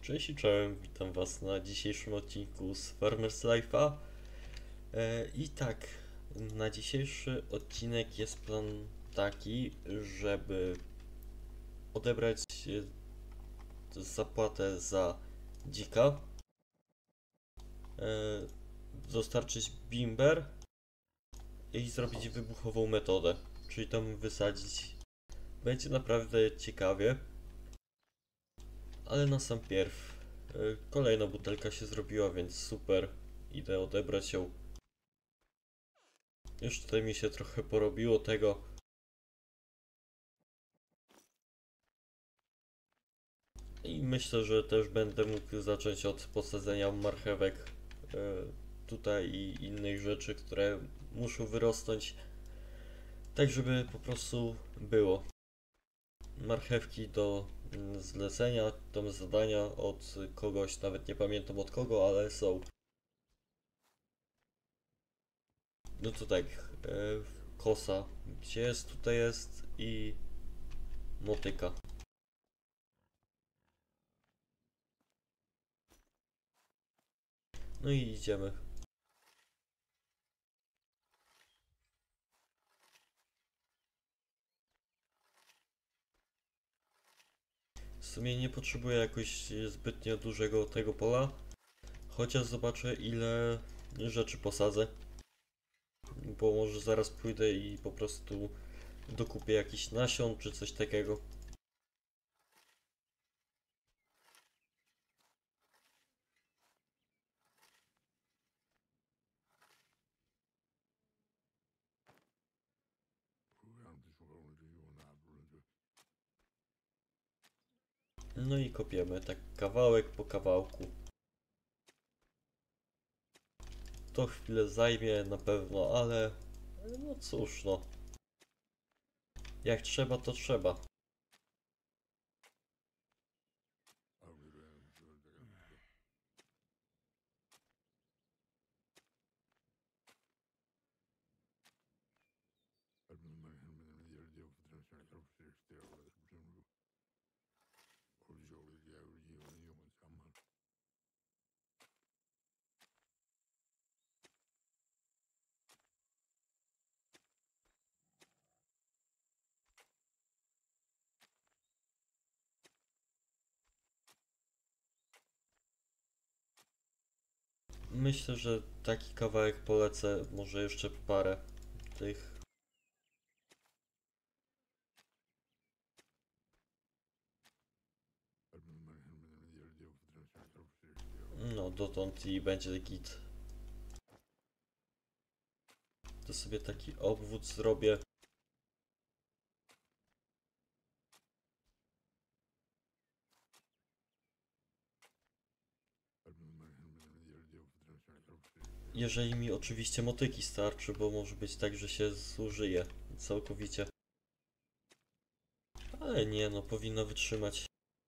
Cześć i czołem, witam was na dzisiejszym odcinku z Farmers Life'a. I tak, na dzisiejszy odcinek jest plan taki, żeby odebrać zapłatę za dzika, dostarczyć bimber i zrobić wybuchową metodę, czyli tam wysadzić. Będzie naprawdę ciekawie, ale na sam pierw kolejna butelka się zrobiła, więc super, idę odebrać ją. Już tutaj mi się trochę porobiło tego. I myślę, że też będę mógł zacząć od posadzenia marchewek tutaj i innych rzeczy, które muszą wyrosnąć, tak żeby po prostu było. Marchewki do zlecenia, do zadania od kogoś, nawet nie pamiętam od kogo, ale są. No to tak, kosa, gdzie jest, tutaj jest i motyka. No i idziemy. W sumie nie potrzebuję jakoś zbytnio dużego tego pola, chociaż zobaczę ile rzeczy posadzę, bo może zaraz pójdę i po prostu dokupię jakiś nasion czy coś takiego. No i kopiemy tak kawałek po kawałku. To chwilę zajmie na pewno, ale no cóż no. Jak trzeba to trzeba. Myślę, że taki kawałek polecę, może jeszcze parę tych. No dotąd i będzie git. To sobie taki obwód zrobię. Jeżeli mi oczywiście motyki starczy, bo może być tak, że się zużyje całkowicie. Ale nie, no powinno wytrzymać.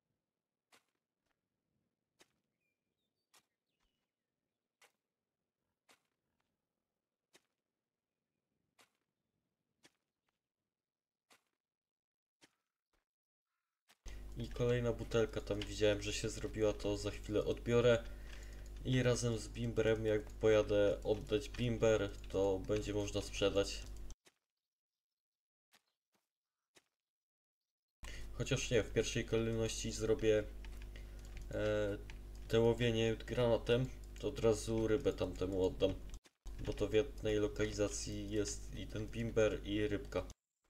I kolejna butelka tam widziałem, że się zrobiła, to za chwilę odbiorę. I razem z bimberem, jak pojadę oddać bimber, to będzie można sprzedać. Chociaż nie, w pierwszej kolejności zrobię te łowienie granatem, to od razu rybę tamtemu oddam. Bo to w jednej lokalizacji jest i ten bimber i rybka.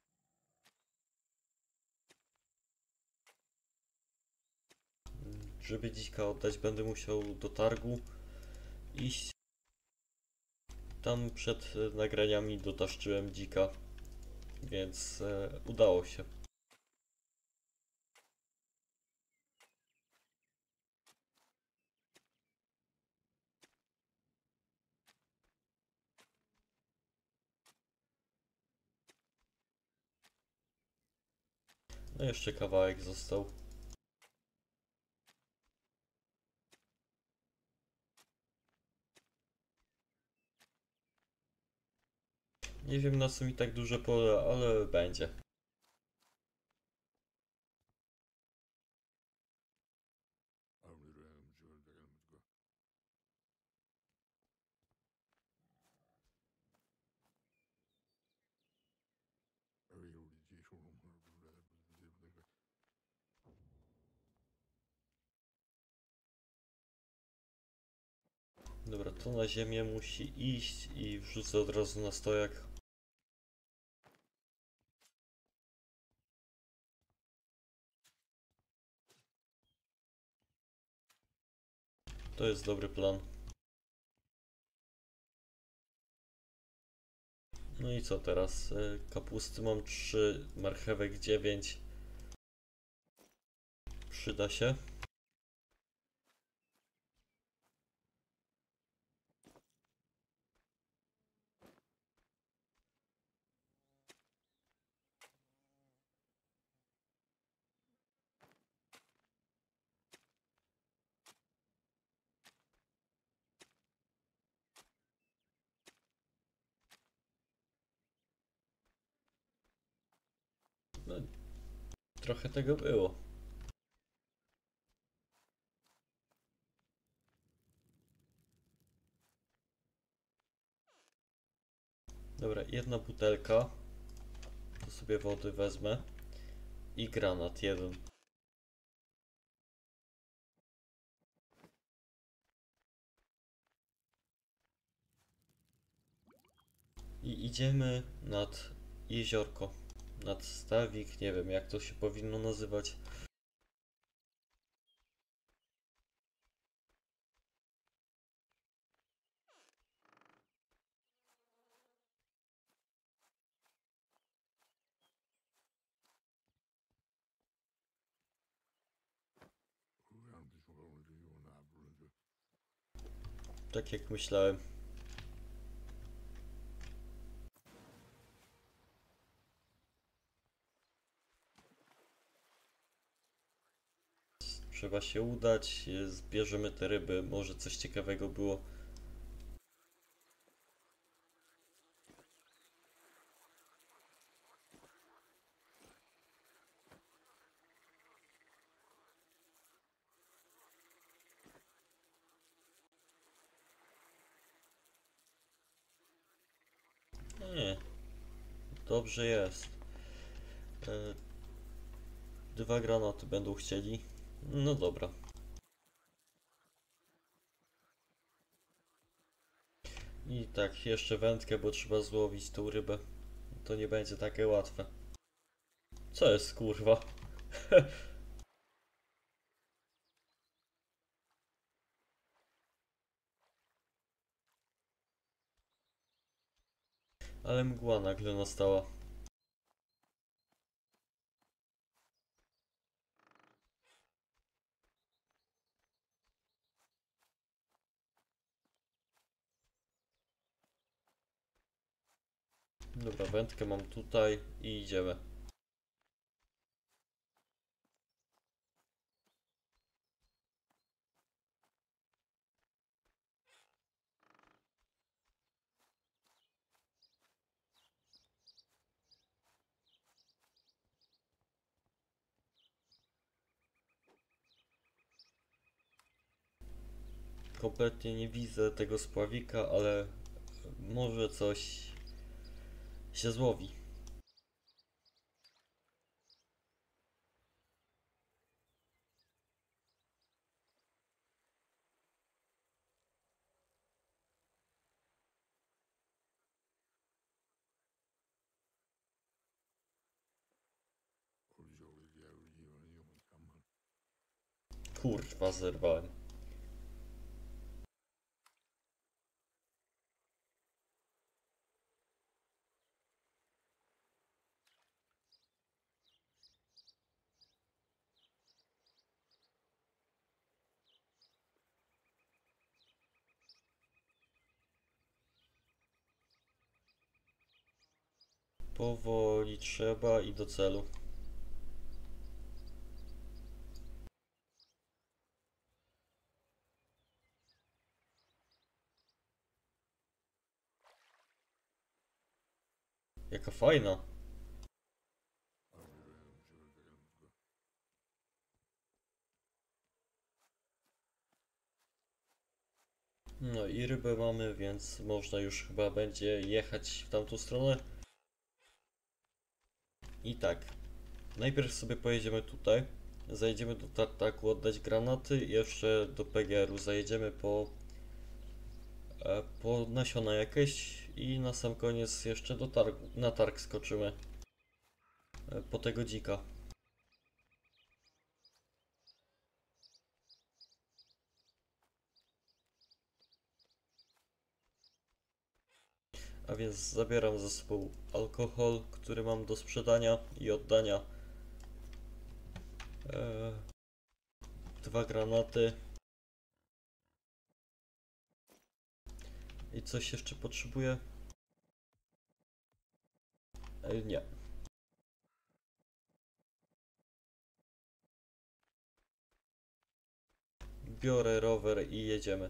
Żeby dzika oddać, będę musiał do targu iść. Tam przed nagraniami dotaszczyłem dzika, więc udało się. No jeszcze kawałek został. Nie wiem na co mi tak duże pole, ale będzie. Dobra, to na ziemię musi iść i wrzucę od razu na stojak. To jest dobry plan. No i co teraz? Kapusty mam 3, marchewek 9. Przyda się. No, trochę tego było. Dobra, jedna butelka. To sobie wody wezmę. I granat jeden. I idziemy nad jeziorko. Nad stawik, nie wiem jak to się powinno nazywać. Tak jak myślałem. Trzeba się udać, zbierzemy te ryby, może coś ciekawego było. Nie, dobrze jest. E, 2 granaty będą chcieli. No dobra. I tak, jeszcze wędkę, bo trzeba złowić tą rybę. To nie będzie takie łatwe. Co jest kurwa? Ale mgła nagle nastała. Dobra, wędkę mam tutaj i idziemy. Kompletnie nie widzę tego spławika, ale może coś się złowi. Kurwa, zerwałem. Powoli trzeba i do celu. Jaka fajna. No i rybę mamy, więc można już chyba będzie jechać w tamtą stronę. I tak, najpierw sobie pojedziemy tutaj, zajdziemy do tartaku oddać granaty i jeszcze do PGR-u zajedziemy po po nasiona jakieś i na sam koniec jeszcze na targ skoczymy po tego dzika. A więc zabieram ze sobą alkohol, który mam do sprzedania i oddania. 2 granaty. I coś jeszcze potrzebuję? Nie. Biorę rower i jedziemy.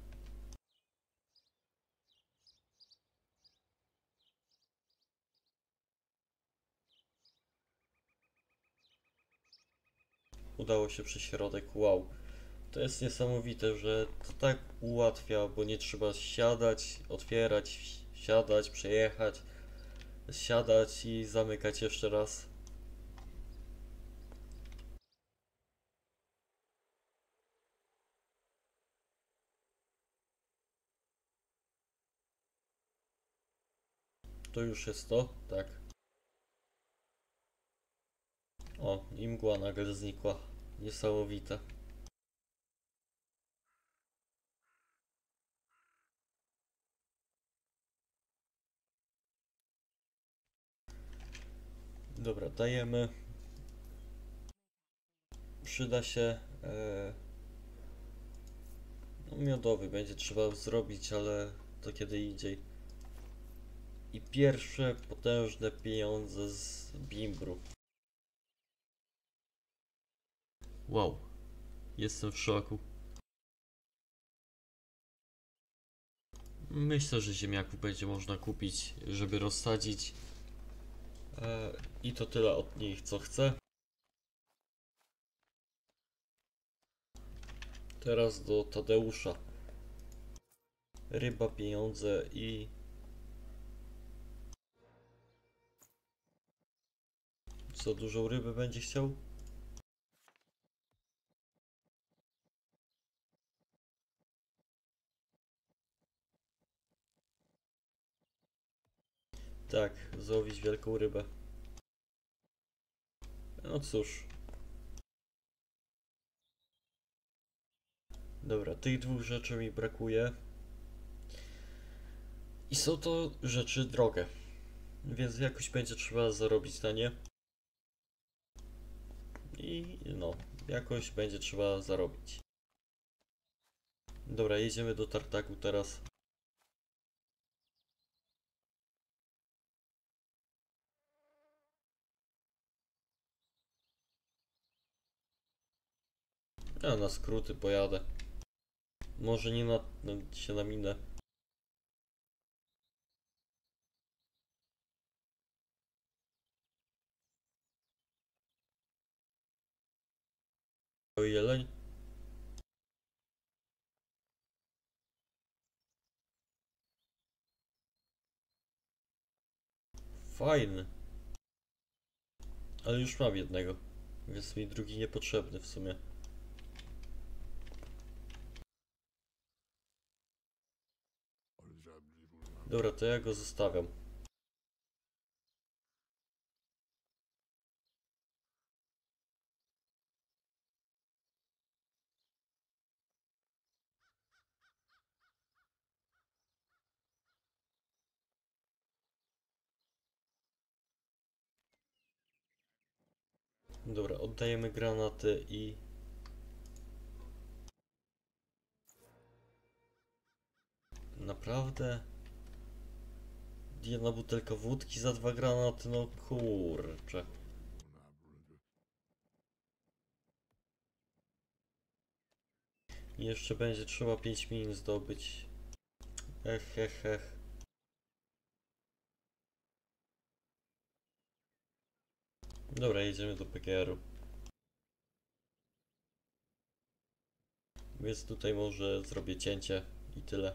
Udało się przy środek, wow. To jest niesamowite, że to tak ułatwia, bo nie trzeba siadać, otwierać, siadać, przejechać, siadać i zamykać jeszcze raz. To już jest to, tak. O, i mgła nagle znikła. Niesamowite. Dobra, dajemy. Przyda się no, miodowy będzie trzeba zrobić, ale to kiedy indziej. I pierwsze potężne pieniądze z Bimbru. Wow, jestem w szoku. Myślę, że ziemniaków będzie można kupić, żeby rozsadzić. I to tyle od nich, co chcę. Teraz do Tadeusza. Ryba, pieniądze i... Co, dużą rybę będzie chciał? Tak, złowić wielką rybę. No cóż. Dobra, tych 2 rzeczy mi brakuje. I są to rzeczy drogie. Więc jakoś będzie trzeba zarobić na nie. I no, jakoś będzie trzeba zarobić. Dobra, jedziemy do tartaku teraz. Ja na skróty pojadę. Może nie się naminę. O jeleń? Fajny. Ale już mam jednego. Więc mi drugi niepotrzebny w sumie. Dobra, to ja go zostawiam. Dobra, oddajemy granaty i... Naprawdę? Jedna butelka wódki za 2 granaty? No kurczę. I jeszcze będzie trzeba 5 min zdobyć. Ech. Dobra, jedziemy do PGR-u. Więc tutaj może zrobię cięcie i tyle.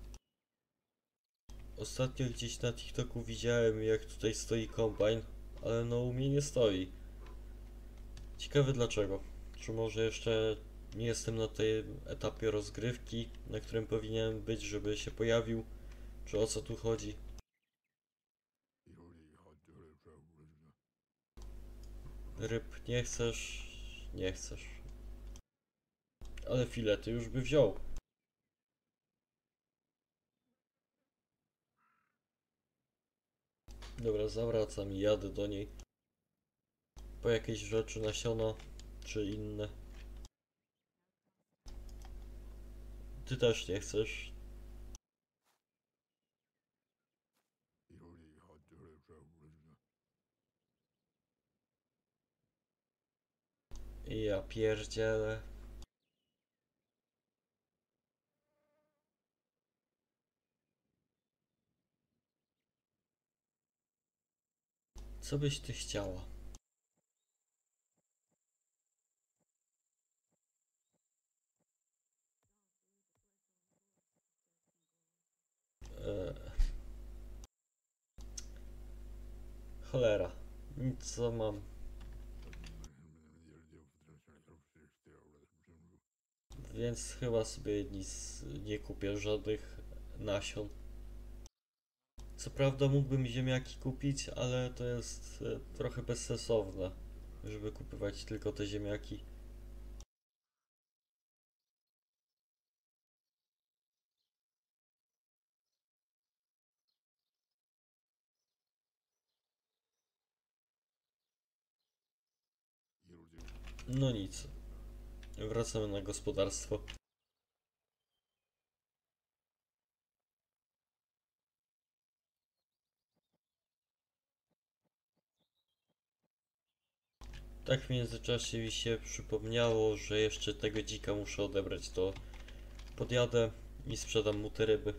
Ostatnio gdzieś na TikToku widziałem, jak tutaj stoi kombajn, ale no u mnie nie stoi. Ciekawe dlaczego. Czy może jeszcze Nie jestem na tej etapie rozgrywki, na którym powinienem być, żeby się pojawił. Czy o co tu chodzi? Ryb nie chcesz? Nie chcesz. Ale filety już by wziął. Dobra, zawracam i jadę do niej. Po jakieś rzeczy, nasiona, czy inne. Ty też nie chcesz. Ja pierdzielę. Co byś ty chciała? Eee, cholera. Nic co mam. Więc chyba sobie nic nie kupię, żadnych nasion. Co prawda mógłbym ziemniaki kupić, ale to jest trochę bezsensowne, żeby kupować tylko te ziemniaki. No nic. Wracamy na gospodarstwo. Tak w międzyczasie mi się przypomniało, że jeszcze tego dzika muszę odebrać, to podjadę i sprzedam mu te ryby.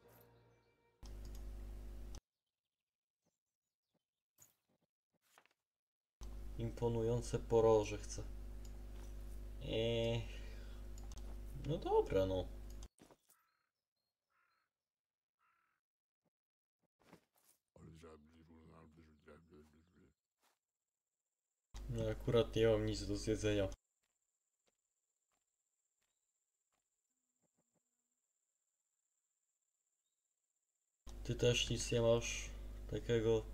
Imponujące poroże chcę. Eee, no dobra, no. No akurat nie mam nic do zjedzenia. Ty też nic nie masz takiego.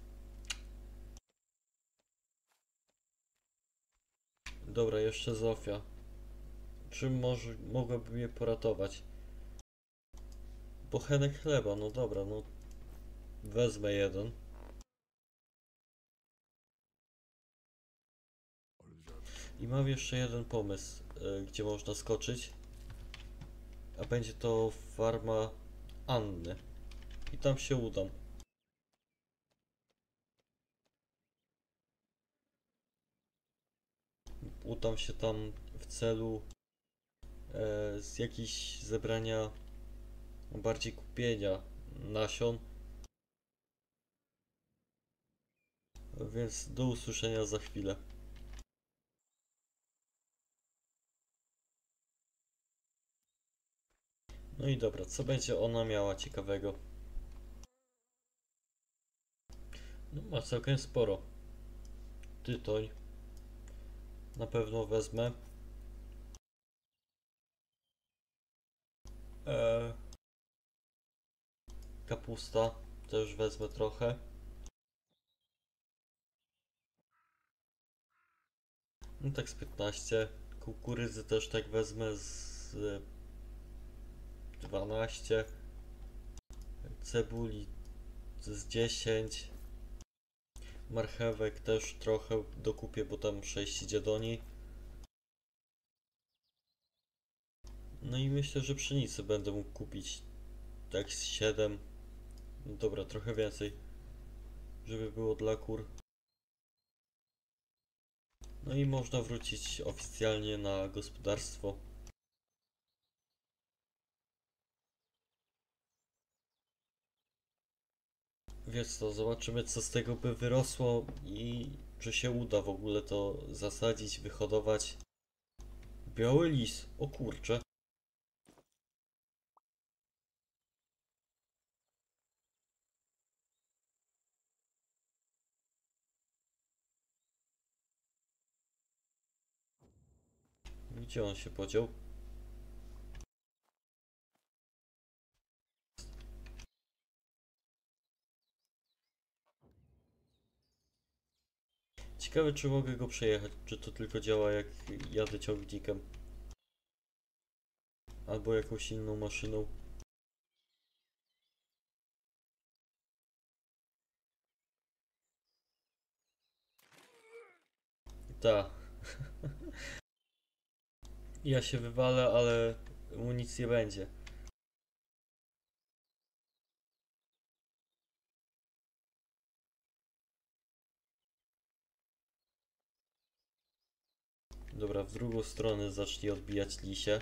Dobra, jeszcze Zofia. Czym mogłaby mnie poratować? Bochenek chleba, no dobra, no. Wezmę jeden. I mam jeszcze jeden pomysł, gdzie można skoczyć. A będzie to farma Anny. I tam się udam. Udam się tam w celu z jakichś zebrania, bardziej kupienia nasion. Więc do usłyszenia za chwilę. No i dobra, co będzie ona miała ciekawego? No ma całkiem sporo. Tytoń. Na pewno wezmę. Eee, kapusta. Też wezmę trochę. No tak z 15. Kukurydzy też tak wezmę z 12. Cebuli z 10. Marchewek też trochę dokupię, bo tam 6 idzie do niej. No i myślę, że pszenicy będę mógł kupić tak z 7. No dobra, trochę więcej, żeby było dla kur. No i można wrócić oficjalnie na gospodarstwo. Więc to zobaczymy, co z tego by wyrosło i czy się uda w ogóle to zasadzić, wyhodować. Biały lis, o kurcze. Gdzie on się podział? Ciekawe, czy mogę go przejechać, czy to tylko działa jak jadę ciągnikiem. Albo jakąś inną maszyną. Ta. Ja się wywalę, ale mu nic nie będzie. Dobra, w drugą stronę zacznij odbijać lisie.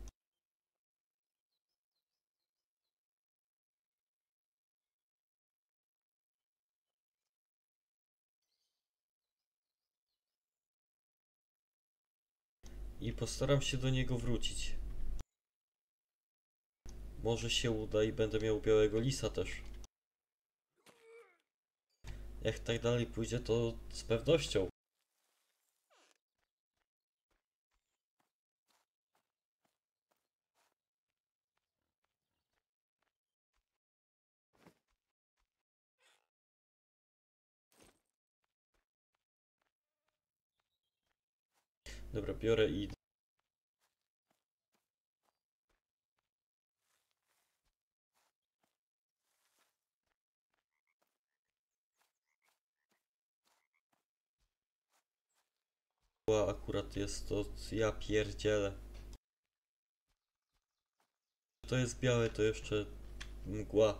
I postaram się do niego wrócić. Może się uda i będę miał białego lisa też. Jak tak dalej pójdzie, to z pewnością. Dobra, biorę i idę. Akurat jest to, ja pierdzielę. To jest białe, to jeszcze mgła.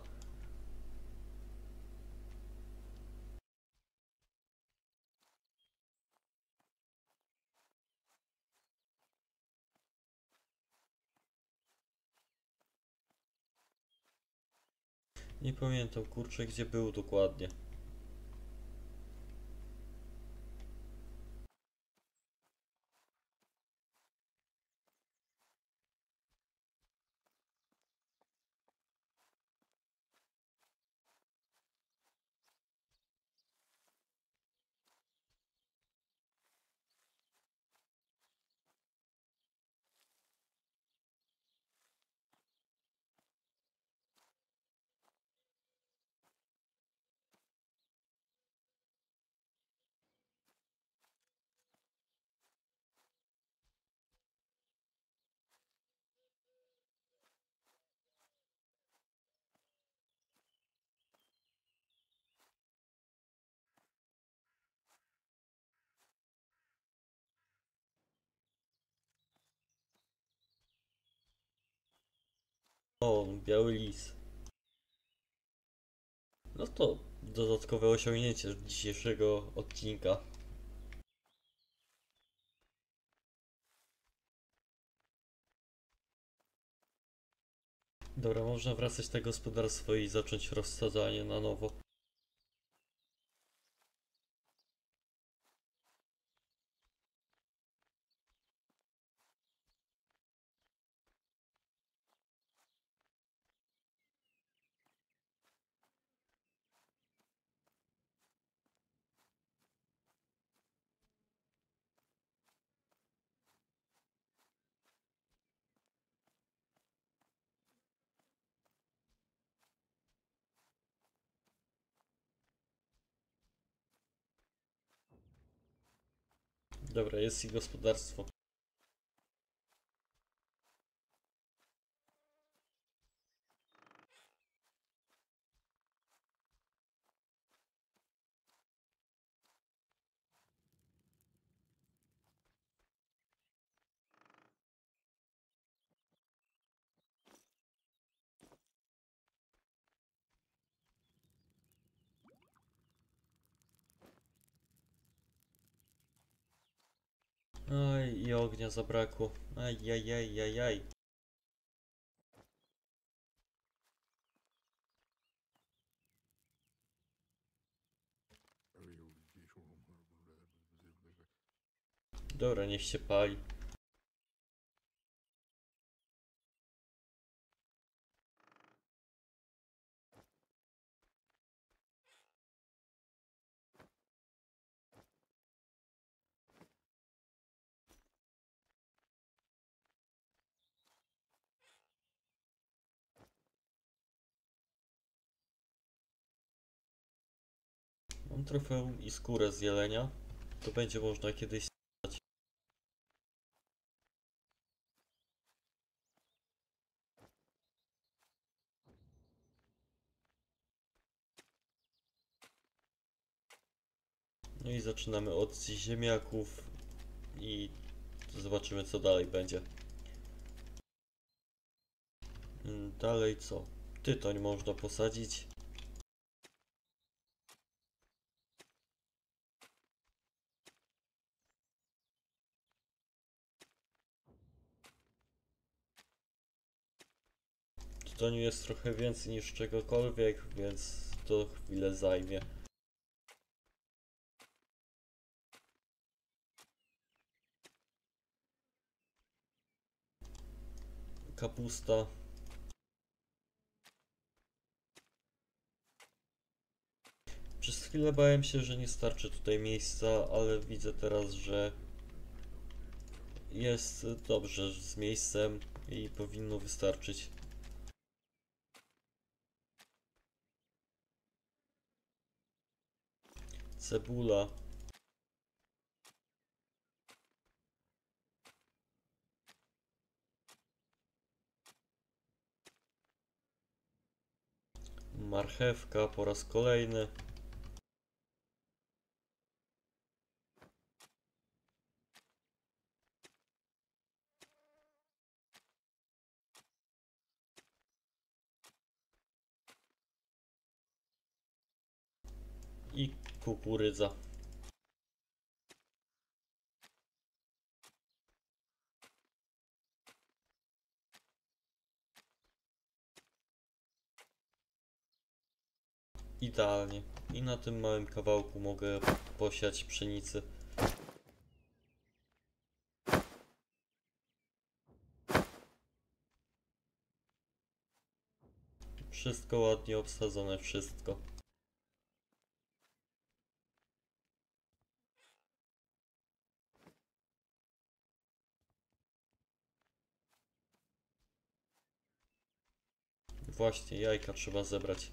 Nie pamiętam, kurczę, gdzie był dokładnie. O, biały lis. No to dodatkowe osiągnięcie dzisiejszego odcinka. Dobra, można wracać do gospodarstwa i zacząć rozsadzanie na nowo. Dobra, jest i gospodarstwo. Aj, i ognia zabrakło. Aj. Dobra, niech się pali. Mam trofeum i skórę z jelenia. To będzie można kiedyś sprzedać. No i zaczynamy od ziemniaków i zobaczymy co dalej będzie. Dalej co? Tytoń można posadzić. Tytoniu jest trochę więcej niż czegokolwiek, więc to chwilę zajmie. Kapusta. Przez chwilę bałem się, że nie starczy tutaj miejsca, ale widzę teraz, że jest dobrze z miejscem i powinno wystarczyć. Cebula. Marchewka po raz kolejny. I kukurydza. Idealnie. I na tym małym kawałku mogę posiać pszenicy. Wszystko ładnie obsadzone, wszystko. Właśnie, jajka trzeba zebrać.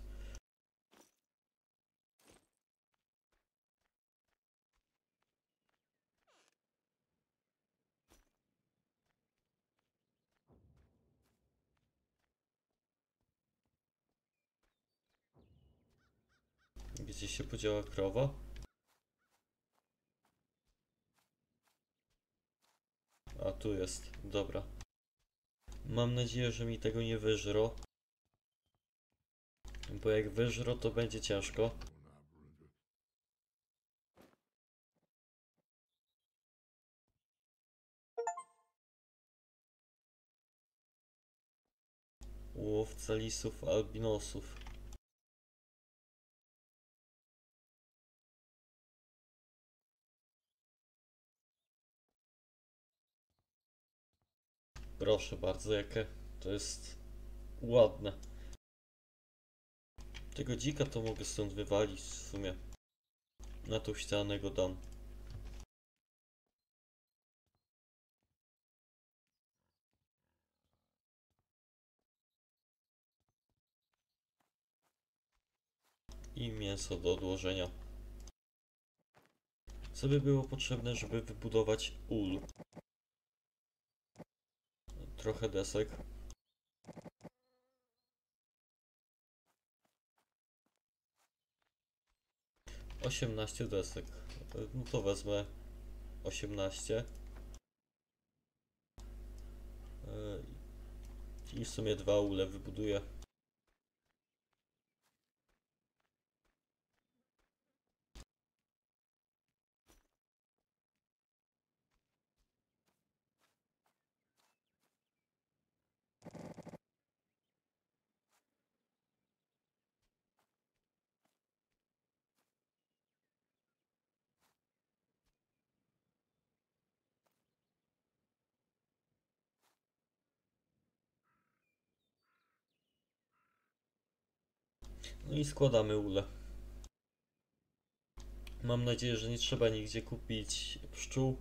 Gdzie się podziała krowa? A tu jest, dobra. Mam nadzieję, że mi tego nie wyżro. Bo jak wyżro, to będzie ciężko. Łowca lisów albinosów. Proszę bardzo, jakie to jest ładne. Tego dzika to mogę stąd wywalić w sumie. Na tą ścianę go dam. I mięso do odłożenia. Co by było potrzebne, żeby wybudować ul? Trochę desek. 18 desek. No to wezmę 18. I w sumie 2 ule wybuduję. No i składamy ule. Mam nadzieję, że nie trzeba nigdzie kupić pszczół.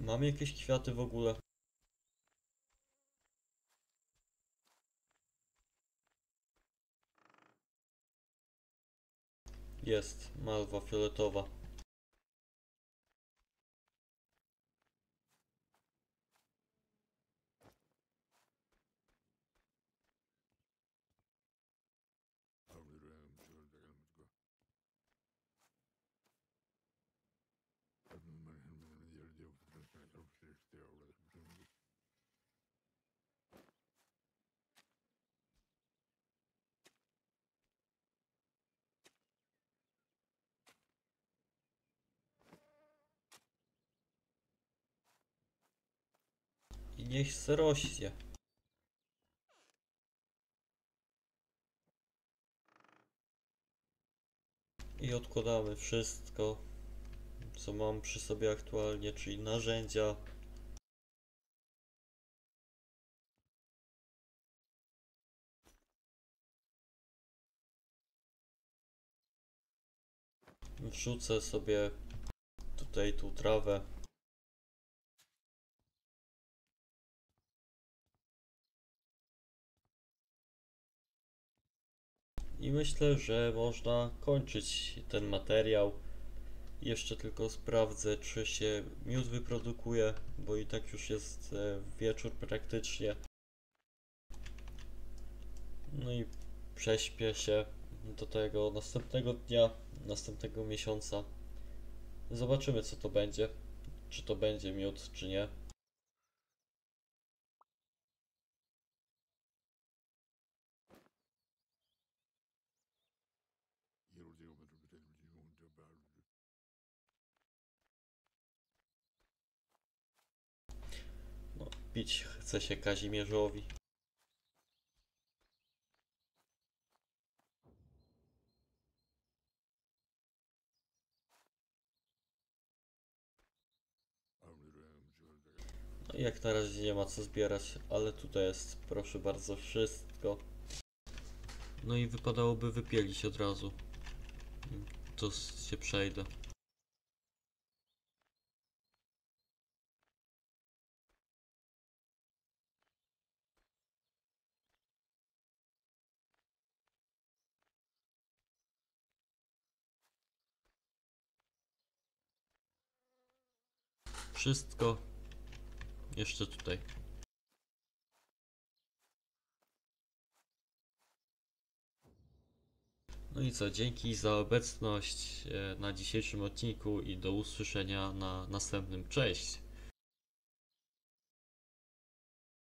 Mam jakieś kwiaty w ogóle? Jest, malwa fioletowa. I niech se rośnie. I odkładamy wszystko, co mam przy sobie aktualnie, czyli narzędzia. Wrzucę sobie tutaj tą trawę. I myślę, że można kończyć ten materiał. Jeszcze tylko sprawdzę, czy się miód wyprodukuje, bo i tak już jest wieczór praktycznie. No i prześpię się do tego następnego dnia, następnego miesiąca. Zobaczymy, co to będzie. Czy to będzie miód, czy nie. No, pić chce się Kazimierzowi. No i jak na razie nie ma co zbierać, ale tutaj jest, proszę bardzo, wszystko. No i wypadałoby wypielić od razu. To się przejdę. Wszystko jeszcze tutaj. No i co, dzięki za obecność na dzisiejszym odcinku i do usłyszenia na następnym. Cześć!